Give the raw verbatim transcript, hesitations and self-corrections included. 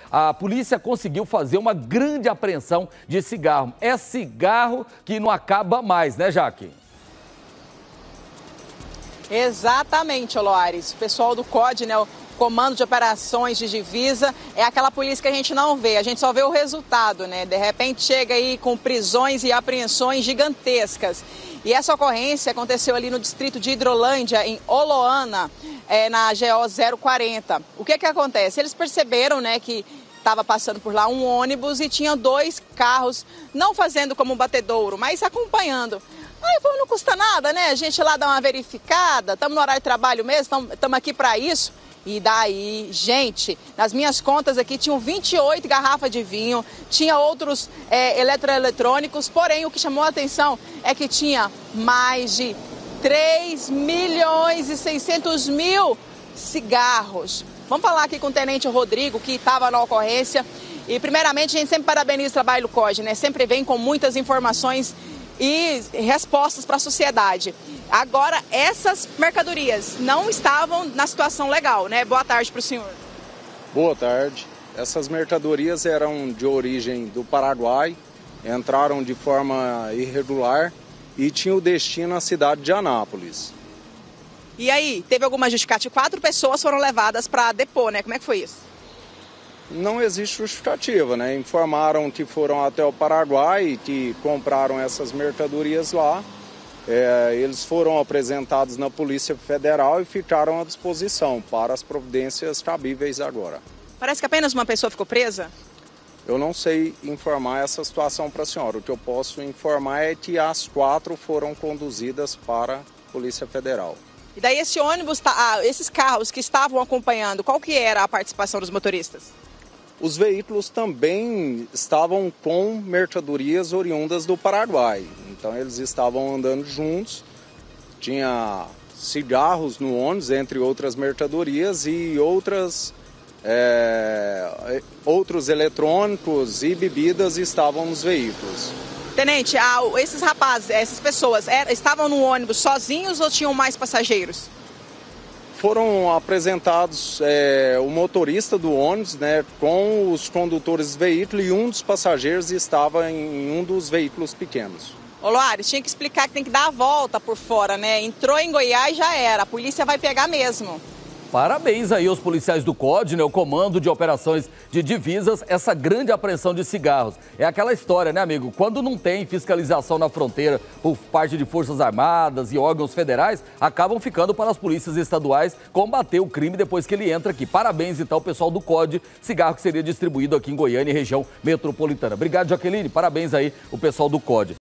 a polícia conseguiu fazer uma grande apreensão de cigarro. É cigarro que não acaba mais, né, Jaque? Exatamente, Loares. O pessoal do C O D, né, o Comando de Operações de Divisa, é aquela polícia que a gente não vê, a gente só vê o resultado, né? De repente chega aí com prisões e apreensões gigantescas. E essa ocorrência aconteceu ali no distrito de Hidrolândia, em Oloana, é, na G O zero quarenta. O que que acontece? Eles perceberam, né, que estava passando por lá um ônibus e tinha dois carros, não fazendo como um batedouro, mas acompanhando. Aí, pô, não custa nada, né? A gente lá dá uma verificada, estamos no horário de trabalho mesmo, estamos aqui para isso. E daí, gente, nas minhas contas aqui tinham vinte e oito garrafas de vinho, tinha outros é, eletroeletrônicos, porém o que chamou a atenção é que tinha mais de três milhões e seiscentos mil cigarros. Vamos falar aqui com o Tenente Rodrigo, que estava na ocorrência. E primeiramente a gente sempre parabeniza o trabalho do C O D, né? Sempre vem com muitas informações e respostas para a sociedade. Agora, essas mercadorias não estavam na situação legal, né? Boa tarde para o senhor. Boa tarde. Essas mercadorias eram de origem do Paraguai, entraram de forma irregular e tinham o destino à cidade de Anápolis. E aí, teve alguma justificativa? Quatro pessoas foram levadas para depor, né? Como é que foi isso? Não existe justificativa, né? Informaram que foram até o Paraguai, que compraram essas mercadorias lá. É, eles foram apresentados na Polícia Federal e ficaram à disposição para as providências cabíveis agora. Parece que apenas uma pessoa ficou presa? Eu não sei informar essa situação para a senhora. O que eu posso informar é que as quatro foram conduzidas para a Polícia Federal. E daí esse ônibus, ah, esses carros que estavam acompanhando, qual que era a participação dos motoristas? Os veículos também estavam com mercadorias oriundas do Paraguai. Então eles estavam andando juntos, tinha cigarros no ônibus, entre outras mercadorias, e outras, é, outros eletrônicos e bebidas estavam nos veículos. Tenente, ah, esses rapazes, essas pessoas, é, estavam no ônibus sozinhos ou tinham mais passageiros? Foram apresentados é, o motorista do ônibus, né, com os condutores do veículo, e um dos passageiros estava em um dos veículos pequenos. Ô Loares, tinha que explicar que tem que dar a volta por fora, né? Entrou em Goiás, já era. A polícia vai pegar mesmo. Parabéns aí aos policiais do C O D, né, o Comando de Operações de Divisas, essa grande apreensão de cigarros. É aquela história, né, amigo? Quando não tem fiscalização na fronteira por parte de Forças Armadas e órgãos federais, acabam ficando para as polícias estaduais combater o crime depois que ele entra aqui. Parabéns, então, ao pessoal do C O D, cigarro que seria distribuído aqui em Goiânia e região metropolitana. Obrigado, Jaqueline. Parabéns aí o pessoal do C O D.